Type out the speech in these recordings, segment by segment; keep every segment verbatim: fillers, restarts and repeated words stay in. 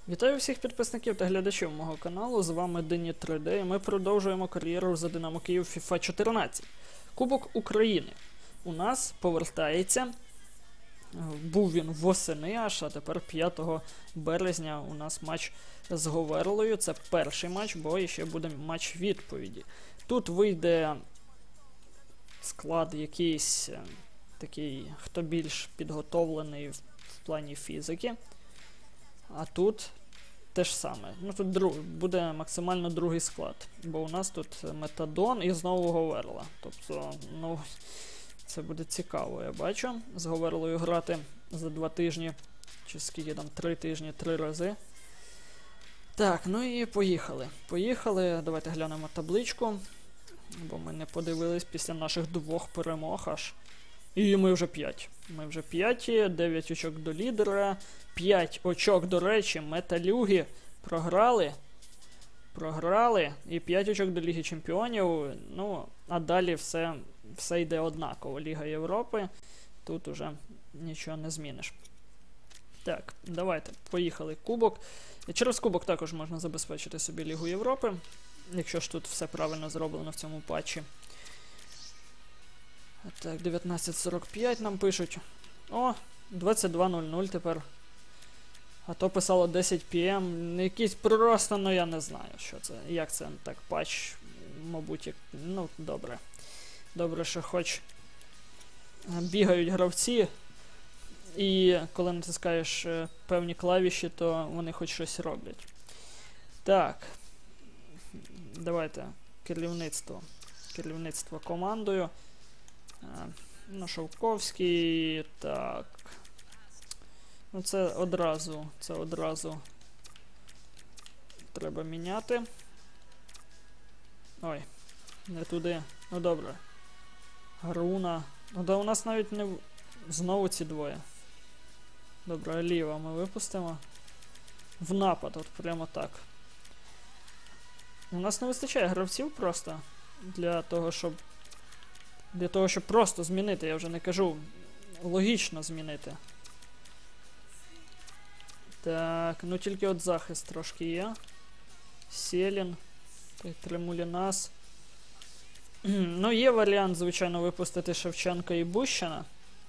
Вітаю всіх підписників та глядачів мого каналу, з вами Дені три де, і ми продовжуємо кар'єру за Динамо Київ FIFA чотирнадцять. Кубок України у нас повертається, був він восени аж, а тепер п'ятого березня у нас матч з Говерлою, це перший матч, бо ще буде матч відповіді. Тут вийде склад якийсь такий, хто більш підготовлений в плані фізики. А тут те ж саме. Ну тут друг, буде максимально другий склад. Бо у нас тут Метадон і знову Говерла. Тобто, ну, це буде цікаво, я бачу. З Говерлою грати за два тижні, чи скільки там, три тижні, три рази. Так, ну і поїхали. Поїхали, давайте глянемо табличку. Бо ми не подивились після наших двох перемог аж. І ми вже п'ять. Ми вже п'яті, дев'ять очок до лідера, п'ять очок, до речі, Металюги програли. Програли. І п'ять очок до Ліги Чемпіонів. Ну, а далі все, все йде однаково. Ліга Європи. Тут уже нічого не зміниш. Так, давайте, поїхали. Кубок. І через кубок також можна забезпечити собі Лігу Європи. Якщо ж тут все правильно зроблено в цьому патчі. Так, дев'ятнадцять сорок п'ять нам пишуть. О, двадцять два нуль нуль тепер. А то писало десять пі ем. Якийсь просто, ну я не знаю, що це. Як це так, патч, мабуть, як... ну, добре. Добре, що хоч бігають гравці. І коли натискаєш певні клавіші, то вони хоч щось роблять. Так. Давайте. Керівництво. Керівництво командою. Ну, Шовковський, так. Ну, це одразу, це одразу треба міняти. Ой, не туди. Ну, добре. Гаруна. Ну, да у нас навіть не... Знову ці двоє. Добре, Алієва ми випустимо. В напад, от прямо так. У нас не вистачає гравців просто для того, щоб Для того, щоб просто змінити, я вже не кажу, логічно змінити. Так, ну тільки от захист трошки є. Селін. Тремулінас. Ну, є варіант, звичайно, випустити Шевченка і Бущина.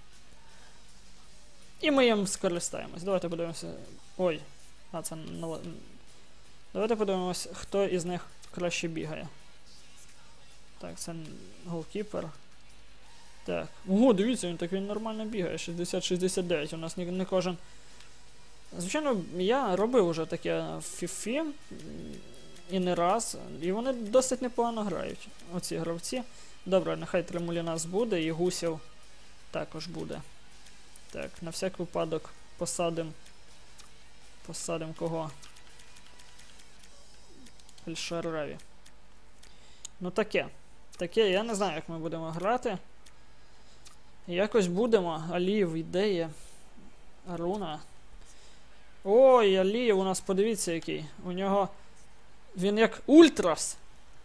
І ми їм скористаємось. Давайте подивимося. Ой. А, це... Давайте подивимося, хто із них краще бігає. Так, це голкіпер. Так. Ого, дивіться, він так він нормально бігає. шістдесят шістдесят дев'ять. У нас не, не кожен... Звичайно, я робив уже таке в фіфі. І не раз. І вони досить непогано грають. Оці гравці. Добре, нехай Тремулінас буде. І Гусєв також буде. Так, на всяк випадок посадим. Посадим кого? Ельшараві. Ну таке. Таке, я не знаю, як ми будемо грати. Якось будемо. Алієв ідеє. Аруна. Ой, Алієв у нас, подивіться який. У нього... Він як Ультрас.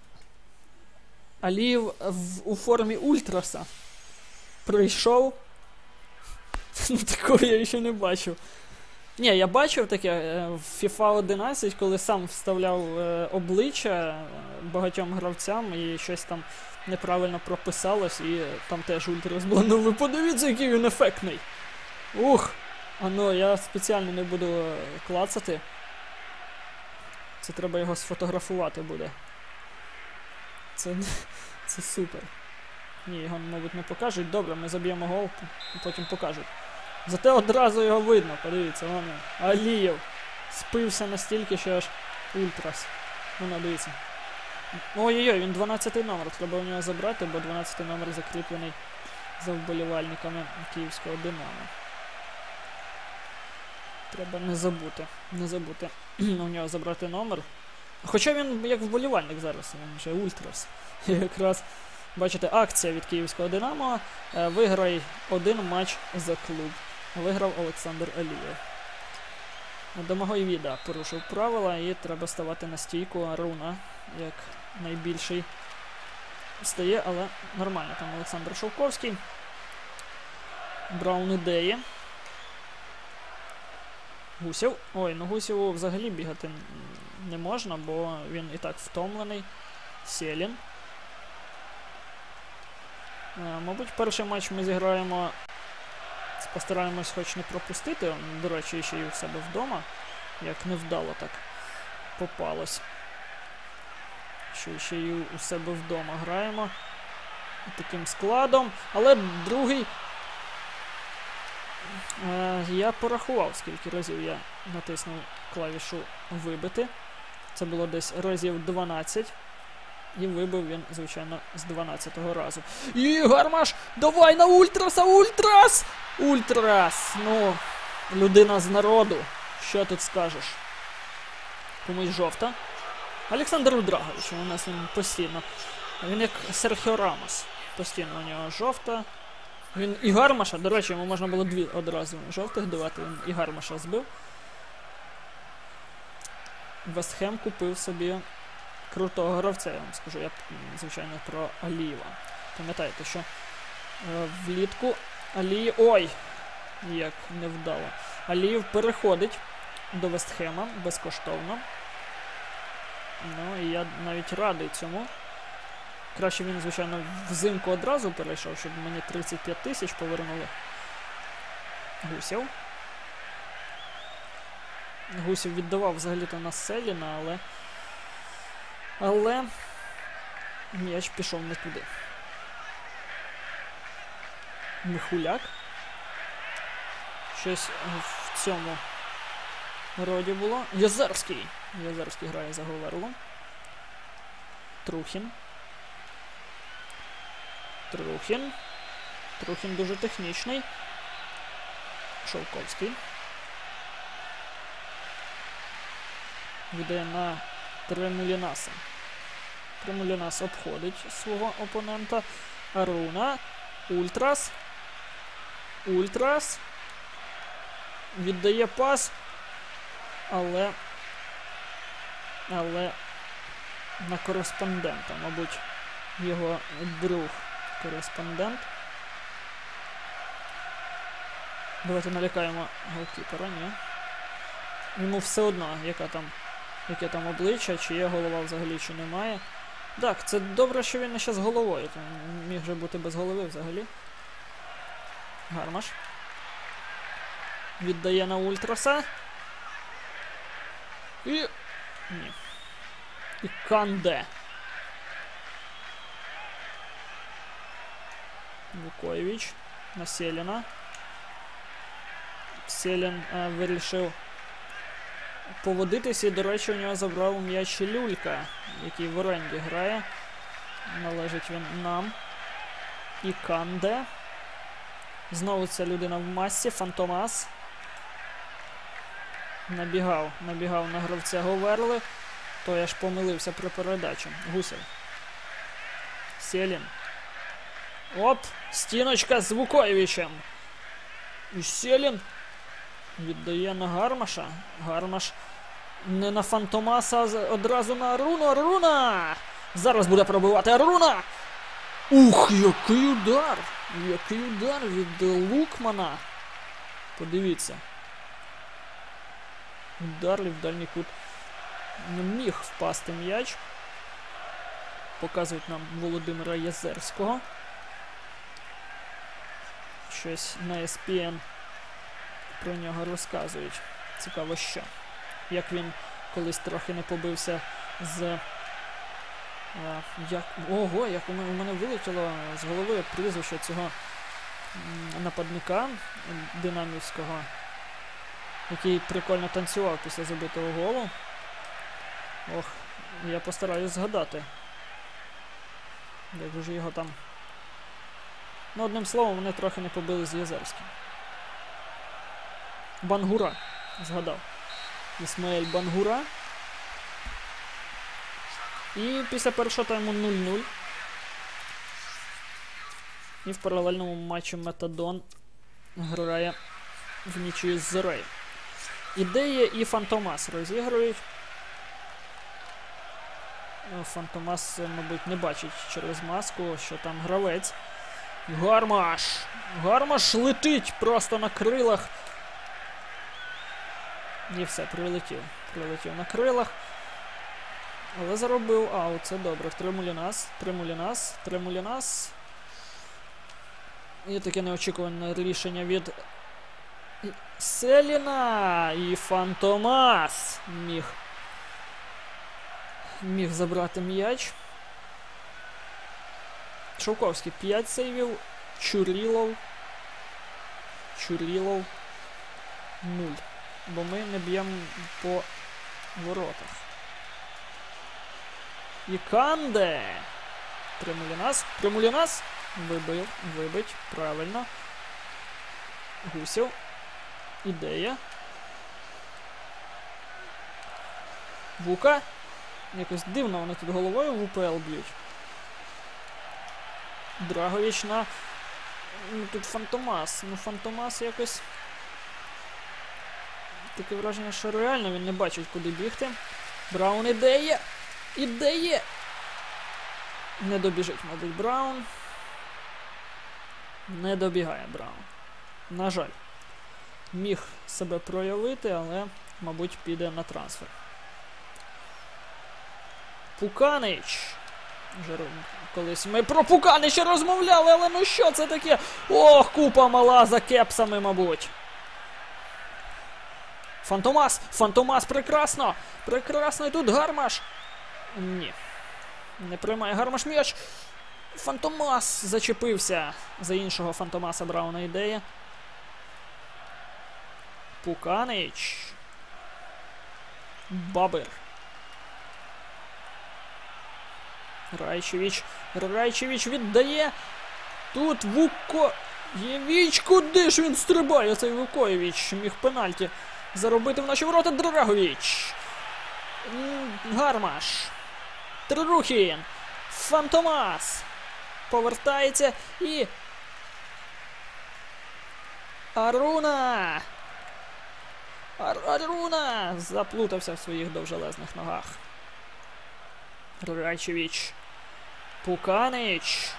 Алієв в, у формі Ультраса. Прийшов. Ну, такого я ще не бачив. Ні, я бачив таке в FIFA одинадцять, коли сам вставляв е, обличчя багатьом гравцям і щось там неправильно прописалось, і там теж Ультрас було. Ну ви подивіться, який він ефектний. Ух! А ну, я спеціально не буду клацати. Це треба його сфотографувати буде. Це, це супер. Ні, його, мабуть, не покажуть. Добре, ми заб'ємо гол, потім покажуть. Зате одразу його видно, подивіться, вон він. Алієв спився настільки, що аж Ультрас. Ну, дивіться. Ой-ой-ой, він дванадцятий номер, треба у нього забрати, бо дванадцятий номер закріплений за вболівальниками київського Динамо. Треба не забути, не забути у нього забрати номер. Хоча він як вболівальник зараз, він вже Ультрас. І якраз, бачите, акція від київського Динамо. Виграй один матч за клуб. Виграв Олександр Алієв. Домагой Віда порушив правила і треба ставати на стійку. Аруна, як найбільший, стає, але нормально. Там Олександр Шовковський. Браун ідеї. Гусєв. Ой, ну Гусєву взагалі бігати не можна, бо він і так втомлений. Селін. Е, мабуть, перший матч ми зіграємо, постараємось хоч не пропустити. До речі, ще й у себе вдома. Як невдало так попалось. Що ще й у себе вдома граємо. Таким складом. Але другий... Е, я порахував, скільки разів я натиснув клавішу вибити. Це було десь разів дванадцять. І вибив він, звичайно, з дванадцятого разу. І Гармаш! Давай на Ультраса! Ультрас! Ультрас! Ну, людина з народу. Що тут скажеш? Комусь жовта. Олександр Драгович, у нас він постійно. Він як Серхіо Рамос. Постійно у нього жовта. Він і Гармаша, до речі, йому можна було дві одразу жовтих давати, він і Гармаша збив. Вест Хем купив собі крутого гравця, я вам скажу. Я, звичайно, про Алієва. Пам'ятаєте, що е, влітку Алієв... Ой! Як невдало. Алієв переходить до Вест Хема безкоштовно. Ну, і я навіть радий цьому. Краще він, звичайно, взимку одразу перейшов, щоб мені тридцять п'ять тисяч повернули. Гусєв. Гусєв віддавав взагалі-то на Селіна, але... Але... М'яч пішов не туди. Михуляк. Щось в цьому роді було. Єзерський. Єзерський грає за Говерлом. Трухін. Трухін. Трухін дуже технічний. Шовковський. Віддає на Тремулінаса. Тремулінас обходить свого опонента. Аруна. Ультрас. Ультрас. Віддає пас. Але... Але... На кореспондента, мабуть, його друг кореспондент. Давайте налякаємо голкіпера, ні. Йому все одно, яка там, яке там обличчя, чи є голова взагалі, чи немає. Так, це добре, що він не ще з головою. Там міг же бути без голови взагалі. Гармаш. Віддає на Ультраса. І... Ні. І Канде. Вукоєвич на Селіна. Селін е, вирішив поводитися, і, до речі, у нього забрав м'яч Люлька, який в оренді грає. Належить він нам. І Канде. Знову ця людина в масі. Фантомас. Набігав, набігав на гравця Говерли. Той аж помилився при передачі. Гусєв. Селін. Оп! Стіночка з Вукоєвичем. І Селін віддає на Гармаша. Гармаш не на Фантомаса, а одразу на Аруну. Аруна! Зараз буде пробивати Аруна! Ух, який удар! Який удар від Лукмана. Подивіться. Удар в дальній кут. Не міг впасти м'яч. Показують нам Володимира Єзерського. Щось на ес пі ен про нього розказують. Цікаво що. Як він колись трохи не побився з... А, як... Ого, як у мене, у мене вилетіло з голови прізвище цього нападника динамівського, який прикольно танцював після забитого голу. Ох, я постараюсь згадати. Як же його там... Ну, одним словом, вони трохи не побили з Єзерським. Бангура. Згадав. Ісмаель Бангура. І після першого тайму нуль нуль. І в паралельному матчі Метадон грає в нічию з Зорею. Ідея і Фантомас розігрують. Фантомас, мабуть, не бачить через маску, що там гравець. Гармаш! Гармаш летить просто на крилах І все, прилетів. Прилетів на крилах. Але заробив аут, це добре. Три Мулінас, три Мулінас, три Мулінас. І таке неочікуване рішення від Селіна. І Фантомас міг міг забрати м'яч. Шовковський п'ять сейвів. Чурілов. Чурілов нуль. Бо ми не б'ємо по воротах. І Канде. Тримулінас. Тримулінас. Вибив. Вибить. Правильно. Гусів. Ідея. Вука. Якось дивно вони тут головою в УПЛ б'ють. Драгович на... Ну, тут Фантомас. Ну, Фантомас якось... Таке враження, що реально він не бачить, куди бігти. Браун ідеє. Ідеє. Не добіжить, мабуть, Браун. Не добігає Браун. На жаль. Міг себе проявити, але, мабуть, піде на трансфер. Пуканич. Вже колись ми про Пуканича розмовляли, але ну що це таке? Ох, купа мала за кепсами, мабуть. Фантомас! Фантомас, прекрасно! Прекрасно, і тут Гармаш! Ні. Не приймає Гармаш м'яч. Фантомас зачепився за іншого Фантомаса. Брауна ідея. Пуканич. Бабир. Райчевич. Райчевич віддає. Тут Вукоєвіч. Куди ж він стрибає, цей Вукоєвіч? Міг пенальті заробити в наші ворота. Драгович. Гармаш. Трухін. Фантомас. Повертається і... Аруна. Ар Аруна. Заплутався в своїх довжелезних ногах. Райчевич. Пуканич.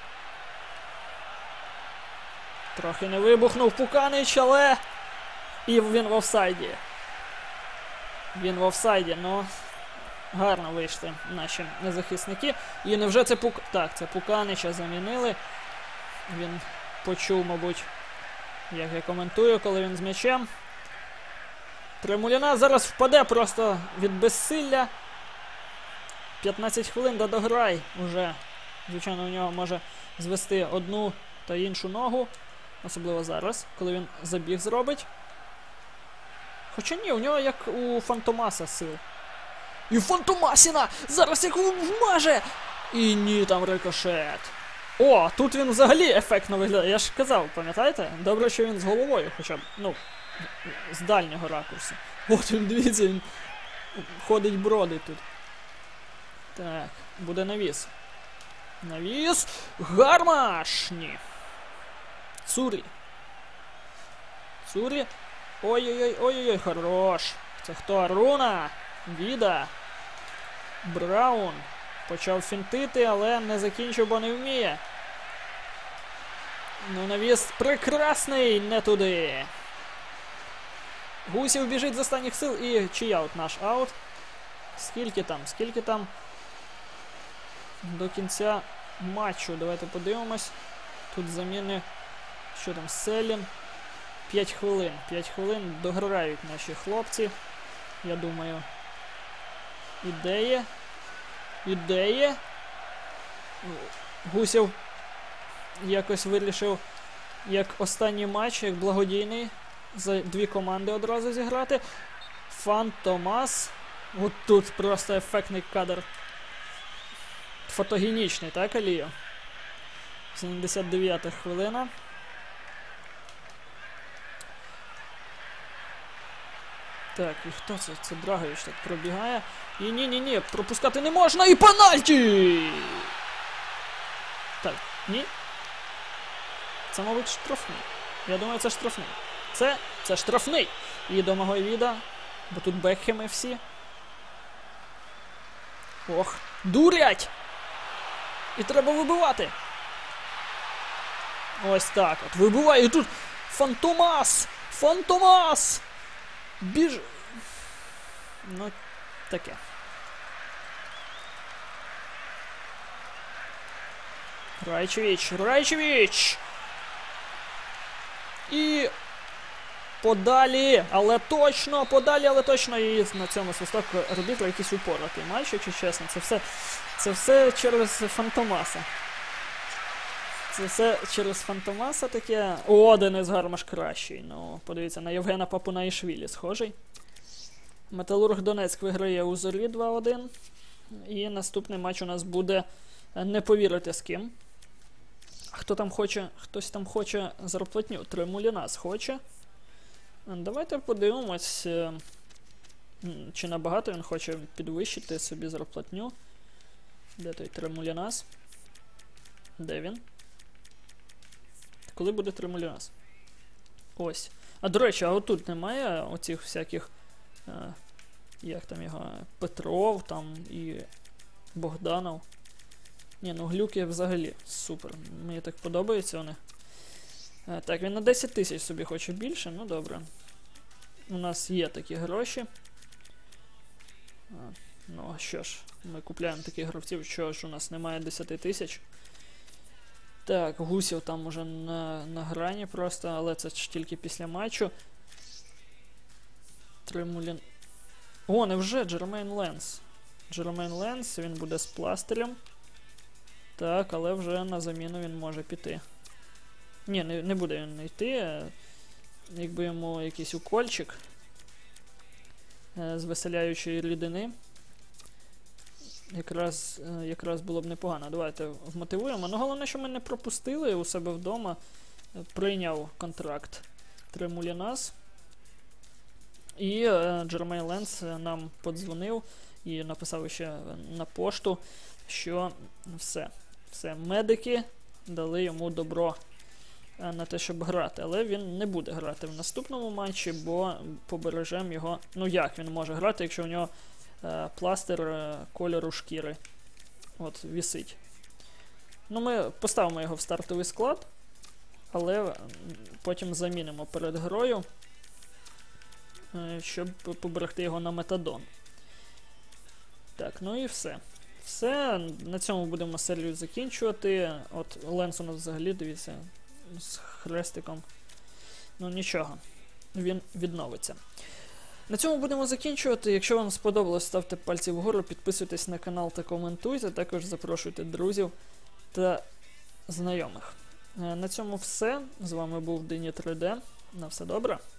Трохи не вибухнув Пуканич, але... І він в офсайді. Він в офсайді, но... Гарно вийшли наші захисники. І невже це Пук... Так, це Пуканича замінили. Він почув, мабуть, як я коментую, коли він з м'ячем. Тремуліна зараз впаде просто від безсилля. п'ятнадцять хвилин до дограй уже. Звичайно, у нього може звести одну та іншу ногу. Особливо зараз, коли він забіг зробить. Хоча ні, у нього як у Фантомаса сил. І Фантомасіна! Зараз як вмаже! І ні, там рикошет. О, тут він взагалі ефектно виглядає. Я ж казав, пам'ятаєте? Добре, що він з головою хоча б, ну, з дальнього ракурсу. От він, дивіться, він ходить бродить тут. Так, буде навіс. Навіс. Гармаш! Ні. Цурі. Цурі. Ой-ой-ой, ой-ой-ой, хорош. Це хто? Аруна? Віда. Браун. Почав фінтити, але не закінчив, бо не вміє. Ну, навіс прекрасний, не туди. Гусів біжить з останніх сил і чияут наш аут. Скільки там? Скільки там до кінця матчу? Давайте подивимось. Тут заміни, що там, Селін. п'ять хвилин. п'ять хвилин дограють наші хлопці. Я думаю. Ідея. Ідея. Гусів якось вирішив, як останній матч, як благодійний, за дві команди одразу зіграти. Фантомас. От тут просто ефектний кадр. Фотогенічний, так, Аліо? сімдесят дев'ята хвилина. Так, і хто це? Це Драгович так пробігає. І ні-ні-ні, пропускати не можна. І пенальті! Так, ні. Це, мабуть, штрафний. Я думаю, це штрафний. Це, це штрафний. І до мого віда, бо тут Бекхеми всі. Ох, дурять! І треба вибивати. Ось так от. Вибиває. І тут Фантомас! Фантомас! Біж... Ну, таке. Райчевич, Райчевич! І подалі, але точно, подалі, але точно. І на цьому свисток арбітра якийсь упоратий матч, якщо чесно. Це все, це все через Фантомаса. Це все через Фантомаса таке. О, Денис Гармаш кращий. Ну, подивіться, на Євгена Папунаїшвілі схожий. Металург Донецьк виграє у Зорі два один. І наступний матч у нас буде, не повірите з ким. Хто там хоче, хтось там хоче зарплатню. Тремулінас хоче. Давайте подивимось, чи набагато він хоче підвищити собі зарплатню. Де той Тремулінас? Де він? Коли буде Тремулінас? Ось. А до речі, а отут немає оцих всяких, а, як там його, Петров там і Богданов. Ні, ну глюки взагалі супер. Мені так подобаються вони. А, так, він на десять тисяч собі хоче більше, ну добре. У нас є такі гроші. А, ну а що ж, ми купляємо таких гравців, що ж у нас немає десять тисяч. Так, Гусів там уже на, на грані просто, але це ж тільки після матчу. Тремулін... О, невже Джермейн Ленс. Джермейн Ленс, він буде з пластирем. Так, але вже на заміну він може піти. Ні, не, не буде він йти. Якби йому якийсь укольчик з веселяючої рідини. Якраз, якраз було б непогано. Давайте вмотивуємо. Ну, головне, що ми не пропустили у себе вдома. Прийняв контракт Тремулінас. І е, Джермейн Ленс нам подзвонив і написав ще на пошту, що все. Все, медики дали йому добро на те, щоб грати. Але він не буде грати в наступному матчі, бо побережемо його... Ну як він може грати, якщо у нього е, пластир е, кольору шкіри от, вісить. Ну, ми поставимо його в стартовий склад, але потім замінимо перед грою, е, щоб поберегти його на метадон. Так, ну і все. Все, на цьому будемо серію закінчувати. От Ленс у нас взагалі, дивіться, з хрестиком. Ну нічого, він відновиться. На цьому будемо закінчувати. Якщо вам сподобалось, ставте пальці вгору, підписуйтесь на канал та коментуйте. Також запрошуйте друзів та знайомих. На цьому все. З вами був Дині три де. На все добре.